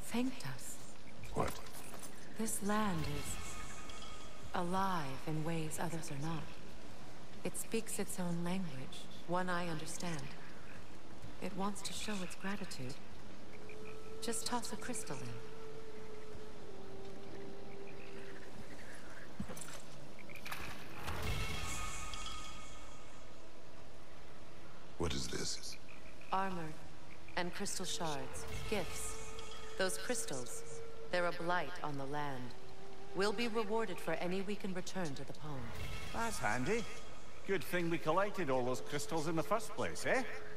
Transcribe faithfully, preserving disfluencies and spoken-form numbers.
thanked us. What? This land is alive in ways others are not. It speaks its own language, one I understand. It wants to show its gratitude. Just toss a crystal in. What is this? Armor and crystal shards, gifts. Those crystals, they're a blight on the land. We'll be rewarded for any we can return to the pond. That's handy. Good thing we collected all those crystals in the first place, eh?